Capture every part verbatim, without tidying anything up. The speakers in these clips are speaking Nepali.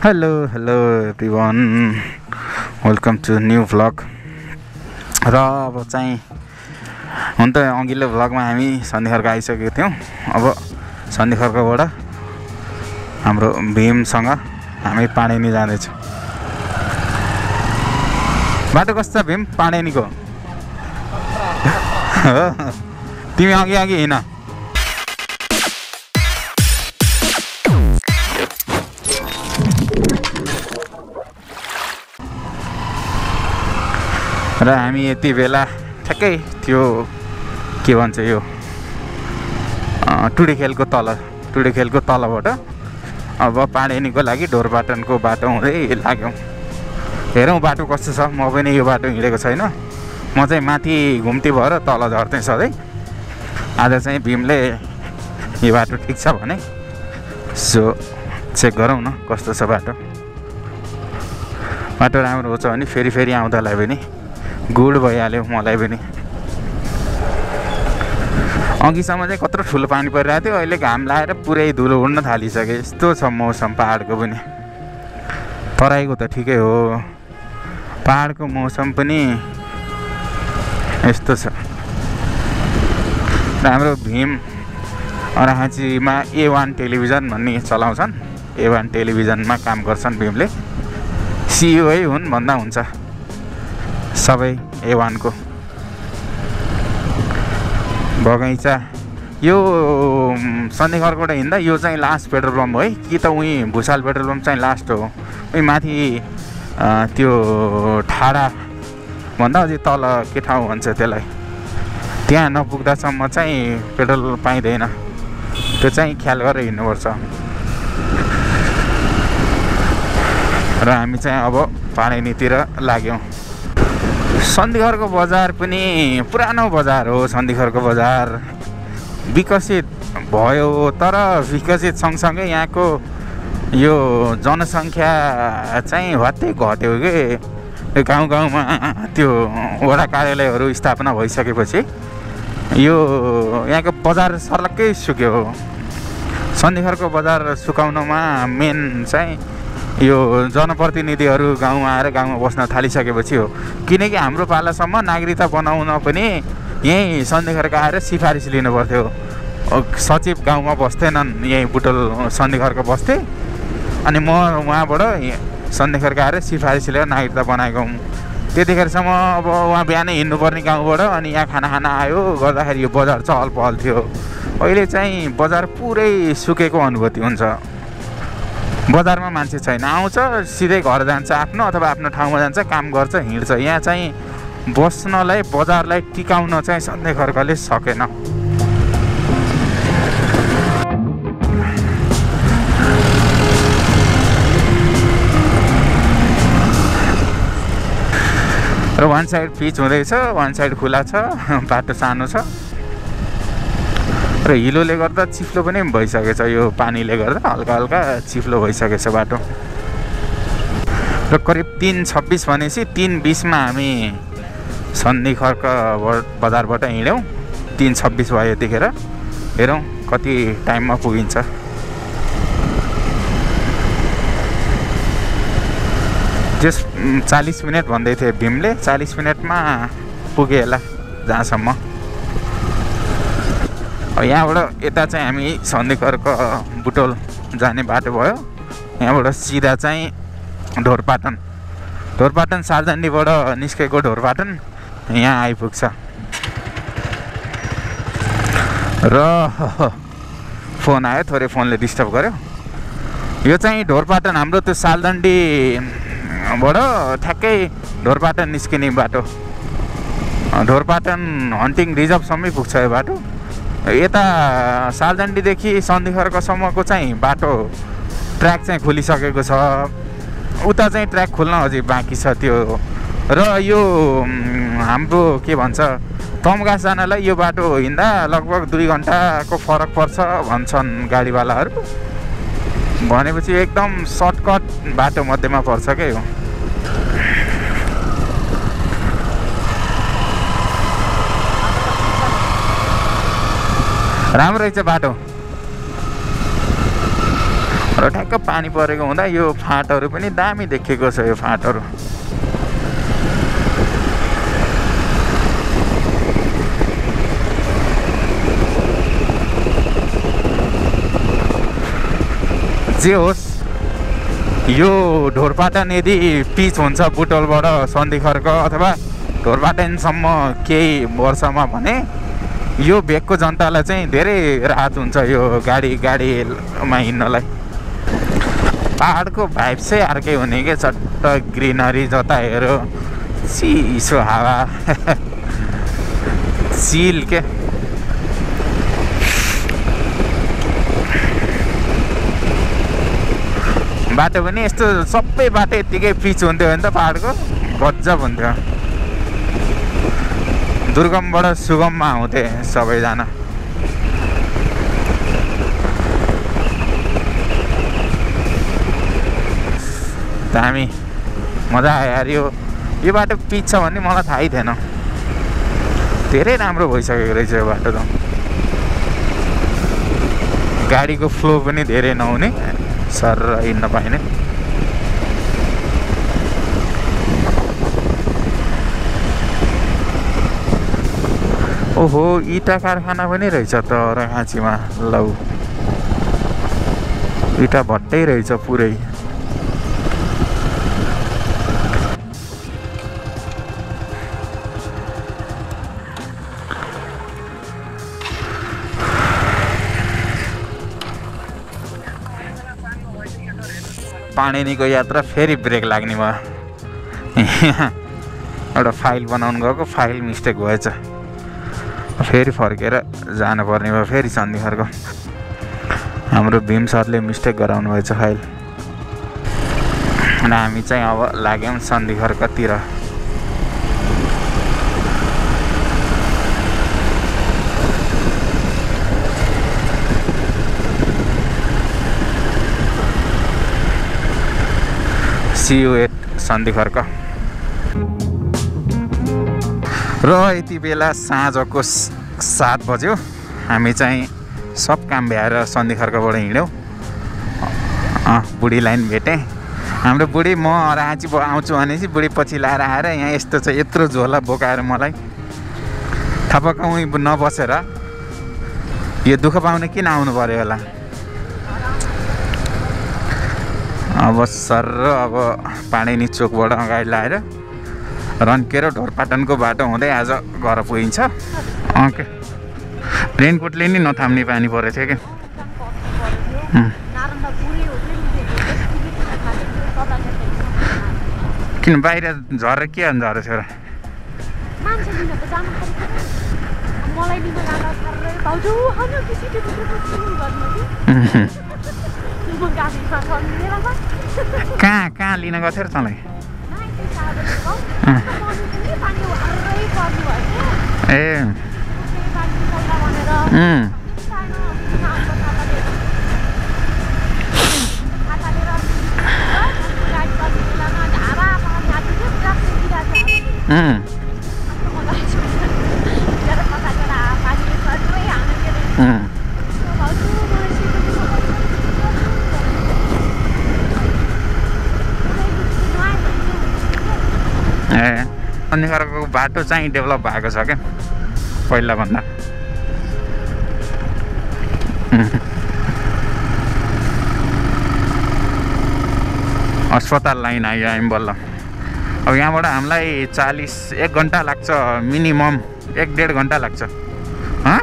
Hello hello everyone, welcome to new vlog. र अब चाहिँ हुन त अघिल्लो भ्लगमा हामी सन्धिखर्क आइसकेको थियौँ। अब सन्धिखर्कबाट हाम्रो भीमसँग हामी पाणेनी जाँदैछौँ। बाटो कस्तो छ भीम पाणेनीको? तिमी अघि अघि हिँड। र हामी यति बेला ठ्याक्कै त्यो के भन्छ यो टुडेखेलको तल टुडेखेलको तलबाट अब पाणेनीको लागि ढोरपाटनको बाटो हुँदै लाग्यौँ। हेरौँ बाटो कस्तो छ। म पनि यो बाटो हिँडेको छैन। म चाहिँ माथि घुम्ती भएर तल झर्थेँ सधैँ। आज चाहिँ भीमले यो बाटो ठिक छ भने सो चेक गरौँ न कस्तो छ बाटो। बाटो राम्रो हुन्छ भने फेरि फेरि आउँदालाई पनि गुड भइहाल्यो मलाई पनि। अघिसम्म चाहिँ कत्रो ठुलो पानी परिरहेको थियो, अहिले घाम लाएर पुरै धुलो उड्न थालिसक्यो। यस्तो छ मौसम पहाडको पनि। तराईको त ठिकै हो, पहाडको मौसम पनि यस्तो छ। हाम्रो भीम अराहाँचीमा ए वान टेलिभिजन भन्ने चलाउँछन्। ए वान टेलिभिजनमा काम गर्छन् भीमले। सिइओ हुन् भन्दा हुन्छ सबै ए वानको। बगैँचा यो सन्धिखर्कबाट हिँड्दा यो चाहिँ लास्ट पेट्रोल पम्प हो है कि त उहीँ भुसाल पेट्रोल पम्प चाहिँ लास्ट हो? उहीँ माथि त्यो ठाडा भन्दा अझै तल के ठाउँ भन्छ त्यसलाई, त्यहाँ नपुग्दासम्म चाहिँ पेट्रोल पाइँदैन। त्यो चाहिँ ख्याल गरेर हिँड्नुपर्छ। र हामी चाहिँ अब पाणेनीतिर लाग्यौँ। सन्धिखर्क बजार पनि पुरानो बजार हो। सन्धिखर्क बजार विकसित भयो, तर विकसित सँगसँगै यहाँको यो जनसङ्ख्या चाहिँ हत्तै घट्यो कि। गाउँ गाउँमा त्यो वडा कार्यालयहरू स्थापना भइसकेपछि यो यहाँको बजार सर्लक्कै सुक्यो। सन्धिखर्क बजार सुकाउनमा मेन चाहिँ यो जनप्रतिनिधिहरू गाउँमा आएर गाउँमा बस्न थालिसकेपछि हो। किनकि हाम्रो पालासम्म नागरिकता बनाउन पनि यहीँ सन्धिखर्क आएर सिफारिस लिनु पर्थ्यो। सचिव गाउँमा बस्थेनन्, यहीँ बुटोल सन्धिखर्क बस्थे। अनि म उहाँबाट सन्धिखर्क आएर सिफारिस लिएर नागरिकता बनाएको हुँ। त्यतिखेरसम्म अब उहाँ बिहानै हिँड्नुपर्ने गाउँबाट, अनि यहाँ खाना खाना आयो गर्दाखेरि यो बजार चहल पहल थियो। अहिले चाहिँ बजार पुरै सुकेको अनुभूति हुन्छ। बजारमा मान्छे छैन, आउँछ सिधै घर जान्छ आफ्नो, अथवा आफ्नो ठाउँमा जान्छ, काम गर्छ, हिँड्छ। यहाँ चाहिँ बस्नलाई बजारलाई टिकाउन चाहिँ सन्धिखर्कले सकेन। र वान साइड पिच हुँदैछ, वान साइड खुला छ, बाटो सानो छ। र हिलोले गर्दा चिप्लो पनि भइसकेछ। यो पानीले गर्दा हल्का हल्का चिप्लो भइसकेछ बाटो। र करिब तिन छब्बिस भनेपछि तिन बिसमा हामी सन्धिखर्क बजारबाट हिँड्यौँ। तिन छब्बिस भयो यतिखेर। हेरौँ कति टाइममा पुगिन्छ। जस चालिस मिनट भन्दै थिए भीमले, चालिस मिनटमा पुगे होला जहाँसम्म। यहाँबाट यता चाहिँ हामी सन्धिखर्क बुटोल जाने बाटो भयो। यहाँबाट सिधा चाहिँ ढोरपाटन ढोरपाटन सालजण्डीबाट निस्केको ढोरपाटन यहाँ आइपुग्छ। र फोन आयो, थोरै फोनले डिस्टर्ब गर्यो। यो चाहिँ ढोरपाटन हाम्रो त्यो सालजण्डीबाट ठ्याक्कै ढोरपाटन निस्किने बाटो। ढोरपाटन हन्टिङ रिजर्भसम्मै पुग्छ यो बाटो। यता सालजण्डीदेखि सन्धिखर्कसम्मको चाहिँ बाटो ट्र्याक चाहिँ खोलिसकेको छ। उता चाहिँ ट्र्याक खोल्न अझै बाँकी छ त्यो। र यो हाम्रो के भन्छ तमघास जानलाई यो बाटो हिँड्दा लगभग दुई घन्टाको फरक पर्छ भन्छन् गाडीवालाहरू। भनेपछि एकदम सर्टकट बाटो मध्येमा पर्छ क्या यो। राम्रो रहेछ बाटो। र र ठ्याक्क पानी परेको हुँदा यो फाँटहरू पनि दामी देखेको छ। यो फाँटहरू जे होस्, यो ढोरपाटन यदि पिच हुन्छ बुटोलबाट सन्धिखर्क अथवा ढोरपाटनसम्म केही वर्षमा भने यो भेगको जनतालाई चाहिँ धेरै राहत हुन्छ यो गाडी गाडीमा हिँड्नलाई। पहाडको भाइब चाहिँ अर्कै हुने के, चट्ट ग्रिनरी जता हेऱ्यो चिसो हावा चिल के। बाटो पनि यस्तो सबै बाटो यत्तिकै पिच हुन्थ्यो भने त पहाडको गजब हुन्थ्यो। दुर्गमबाट सुगममा आउँथे सबैजना। दामी मजा आयो यार। यो यो बाटो पिच छ भन्ने मलाई थाहै थिएन। धेरै राम्रो भइसकेको रहेछ यो बाटो त। गाडीको फ्लो पनि धेरै नहुने, सर हिँड्न पाइने। ओहो, इटा कारखाना पनि रहेछ त रघाँचीमा। लौ, इटा भट्टै रहेछ पुरै। पाणिनीको यात्रा फेरि ब्रेक लाग्ने भयो। एउटा फाइल बनाउनु गएको, फाइल मिस्टेक भएछ, फेरि फर्केर जानुपर्ने भयो फेरि सन्धिखर्क। हाम्रो भीम सरले मिस्टेक गराउनु भएछ फाइल। अनि हामी चाहिँ अब लाग्यौँ सन्धिखर्कतिर। See you at Sandhikharka. र यति बेला साँझको सात बज्यो। हामी चाहिँ सब काम भ्याएर सन्धिखर्कबाट हिँड्यौँ। अँ बुढी लाइन भेटेँ। हाम्रो बुढी म राँची आउँछु भनेपछि बुढी पछि लाएर आएर यहाँ यस्तो छ, यत्रो झोला बोकाएर मलाई थपक्क उहीँ नबसेर यो दुःख पाउने किन आउनु पऱ्यो होला। अब सर अब पाणिनी चोकबाट अगाडि लाएर रन्के र ढोरपाटनको बाटो हुँदै आज घर पुगिन्छ। ओके, रेनकोटले नि नथाम्ने पानी परेको थियो कि। किन बाहिर झरेर के झरेको थियो र? कहाँ कहाँ लिन गएको थियो र तँलाई? ए ए सन्धिखर्कको बाटो चाहिँ डेभलप भएको छ क्या पहिलाभन्दा। अस्पताल लाइन आयो हामी बल्ल। अब यहाँबाट हामीलाई चालिस एक घन्टा लाग्छ मिनिमम, एक डेढ घन्टा लाग्छ। हँ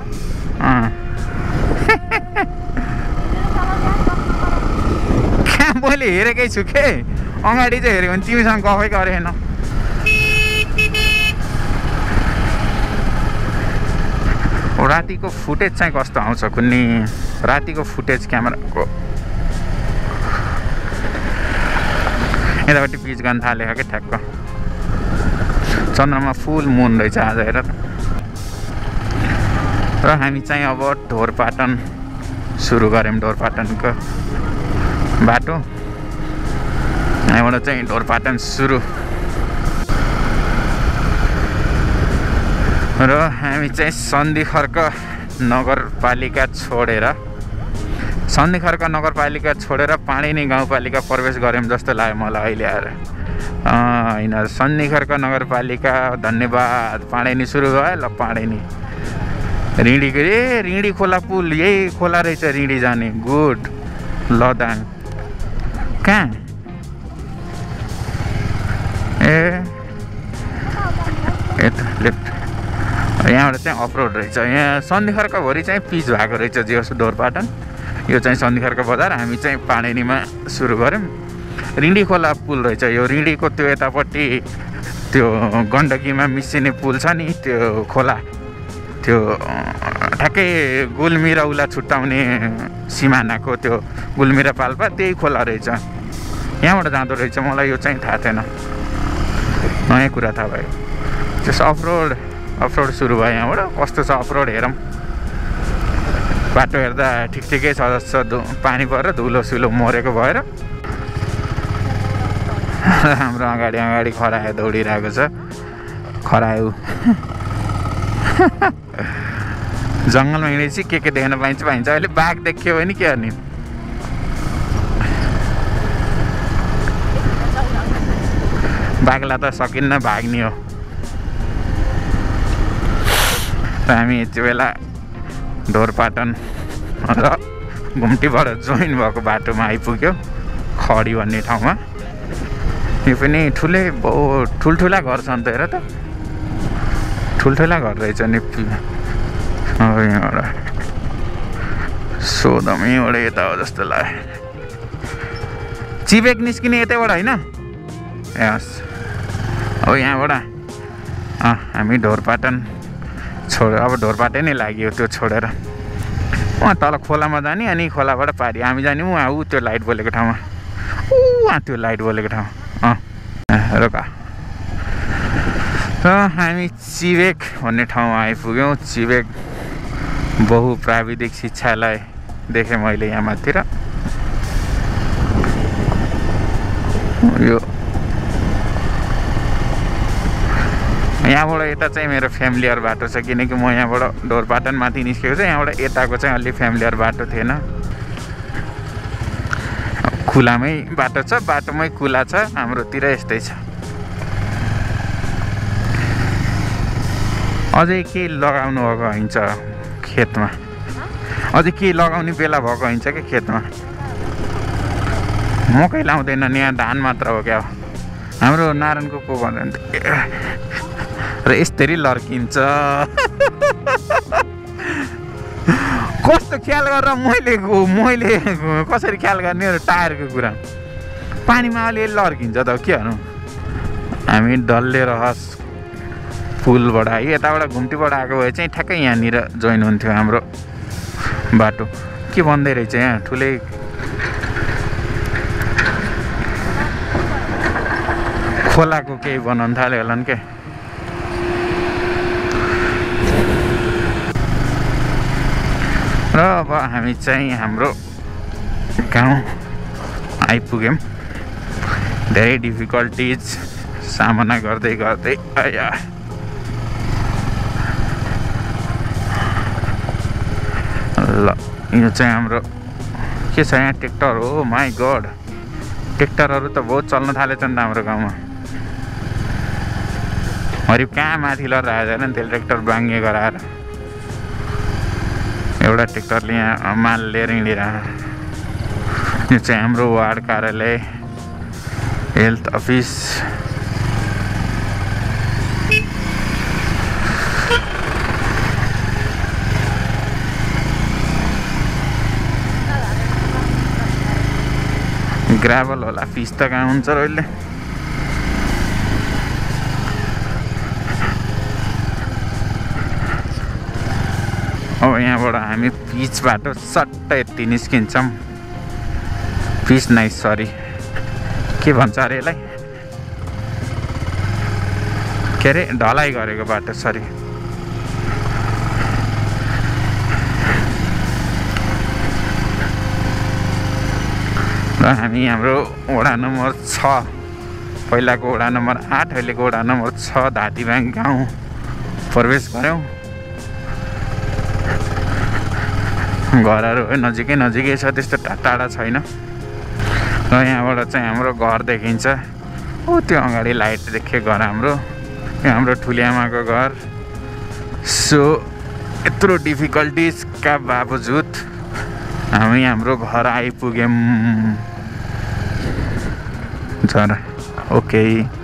कहाँ मैले हेरेकै छु के, अगाडि चाहिँ हेऱ्यो भने तिमीसँग गफै गरेन। रातिको फुटेज चाहिँ कस्तो आउँछ कुन्नी? रातिको फुटेज क्यामेराको यतापट्टि पिच गर्न थालेको क्या ठ्याक्क। चन्द्रमा फुल मुन रहेछ आज हेर। र हामी चाहिँ अब ढोरपाटन सुरु गऱ्यौँ। ढोरपाटनको बाटो यहाँबाट चाहिँ ढोरपाटन सुरु। र हामी चाहिँ सन्धिखर्क नगरपालिका छोडेर सन्धिखर्क नगरपालिका छोडेर पाणिनी गाउँपालिका प्रवेश गऱ्यौँ जस्तो लाग्यो मलाई अहिले आएर। होइन, सन्धिखर्क नगरपालिका धन्यवाद। पाणिनी सुरु भयो ल। पाणिनी रिँडीको ए रिँडी खोला पुल यही खोला रहेछ रिँडी जाने। गुड लदाङ कहाँ ए यता लेफ्ट। यहाँबाट चाहिँ अफरोड रहेछ। यहाँ सन्धिखर्कभरि चाहिँ पिच भएको रहेछ जे होस् ढोरपाटन। यो चाहिँ सन्धिखर्क बजार। हामी चाहिँ पाणिनीमा सुरु गऱ्यौँ। रिँडी खोला पुल रहेछ यो। रिँडीको त्यो यतापट्टि त्यो गण्डकीमा मिसिने पुल छ नि त्यो खोला, त्यो ठ्याक्कै गुल्मी र उला छुट्टाउने सिमानाको त्यो गुल्मी र पाल्पा त्यही खोला रहेछ। यहाँबाट जाँदो रहेछ। मलाई यो चाहिँ थाहा थिएन, नयाँ कुरा थाहा भयो। त्यस अफरोड अफरोड सुरु भयो यहाँबाट। कस्तो छ अफरोड हेरौँ। बाटो हेर्दा ठिक ठिकै छ जस्तो पानी परेर धुलो सुलो मरेको भएर हाम्रो अगाडि अगाडि खरायो दौडिरहेको छ। खरायो जङ्गलमा हिँडेपछि के के देख्न पाइन्छ पाइन्छ। अहिले बाघ देखियो भने के गर्ने। बाघलाई त सकिन्न भाग्ने हो। र हामी यति बेला ढोरपाटन र घुम्टीबाट जोइन भएको बाटोमा आइपुग्यो, खडी भन्ने ठाउँमा। यो पनि ठुलै बहुत ठुल्ठुला घर छ नि त। हेर त ठुल्ठुला घर रहेछ नि। यहाँबाट सोधमैबाट यता हो जस्तो लाग्यो। चिबेक निस्किने यतैबाट होइन? यस हो यहाँबाट। अँ हामी ढोरपाटन छोड अब ढोरपाटन नै लाग्यो त्यो छोडेर उहाँ तल खोलामा जाने अनि खोलाबाट पारि हामी जाने उहाँ ऊ त्यो लाइट बोलेको ठाउँमा। ऊ उहाँ त्यो लाइट बोलेको ठाउँ। अँ रोका। र हामी चिबेक भन्ने ठाउँमा आइपुग्यौँ। चिबेक बहुप्राविधिक शिक्षालय देखेँ मैले यहाँ माथितिर। यो यहाँबाट यता चाहिँ मेरो फ्यामिलियर बाटो छ, किनकि म यहाँबाट ढोरपाटन माथि निस्केको छ। यहाँबाट यताको चाहिँ अलि फ्यामिलियर बाटो थिएन। खुलामै बाटो छ, बाटोमै खुला छ। हाम्रोतिर यस्तै छ। अझै के लगाउनु भएको हुन्छ खेतमा, अझै के लगाउने बेला भएको हुन्छ क्या खेतमा। मकै लाउँदैनन् यहाँ, धान मात्र हो क्या। हाम्रो नारायणको को भन्छ र यसरी लर्किन्छ। कस्तो ख्याल गरेर मैले मैले कसरी ख्याल गर्ने टायरको कुरा। पानीमा अलिअलि लर्किन्छ त के गर्नु। हामी डल्ले रहस पुलबाट आयो। यताबाट घुम्टीबाट आएको भए चाहिँ ठ्याक्कै यहाँनिर जोइन हुन्थ्यो हाम्रो बाटो। के भन्दै रहेछ यहाँ ठुलै खोलाको केही बनाउनु थाल्यो होला नि के। र अब हामी चाहिँ हाम्रो गाउँ आइपुग्यौँ। धेरै डिफिकल्टिज सामना गर्दै गर्दै आया। ल यो चाहिँ हाम्रो के छ यहाँ ट्र्याक्टर हो। माई गड, ट्र्याक्टरहरू त बहुत चल्न थालेछ नि त हाम्रो गाउँमा। हरिब कहाँ माथि लडेर आएछ नि त्यसले ट्र्याक्टर बाङ्गे गराएर। एउटा ट्र्याक्टरले यहाँ माल लिएर हिँडिरहेको। यो चाहिँ हाम्रो वार्ड कार्यालय, हेल्थ अफिस। ग्राभल होला, फिस त कहाँ हुन्छ र अहिले। अब यहाँबाट हामी पिच बाटो सट्टै यति निस्किन्छौँ। पिच नाइ सरी के भन्छ अरे यसलाई, के अरे ढलाइ गरेको बाटो सरी। र हामी हाम्रो वडा नम्बर छ, पहिलाको वडा नम्बर आठ, अहिलेको वडा नम्बर छ धातीबाङ गाउँ प्रवेश गऱ्यौँ। घरहरू नजिकै नजिकै छ, त्यस्तो टाढा छैन। र यहाँबाट चाहिँ हाम्रो घर देखिन्छ। ओ त्यो अगाडि लाइट देखियो घर हाम्रो, यो हाम्रो ठुलिआमाको घर। सो यत्रो डिफिकल्टिजका बावजुद हामी हाम्रो घर आइपुग्यौँ। जरा ओके,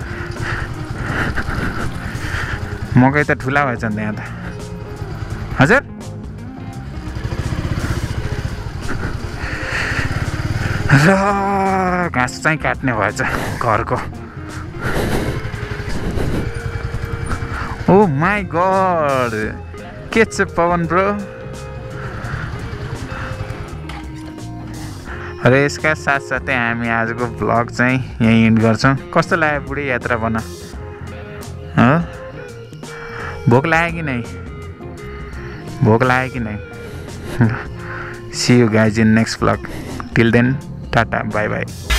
मकै त ठुला भएछ नि यहाँ त। हजुर र घाँस चाहिँ काट्ने भएछ घरको। ओ माई गड, के छ पवन ब्रो। र यसका साथसाथै हामी आजको भ्लग चाहिँ यहीँ एन्ड गर्छौँ। कस्तो लाग्यो बुढी यात्रा बना? हो भोक लाग्यो कि नै? भोक लाग्यो कि नै? See you guys in next vlog. Till then tata bye by.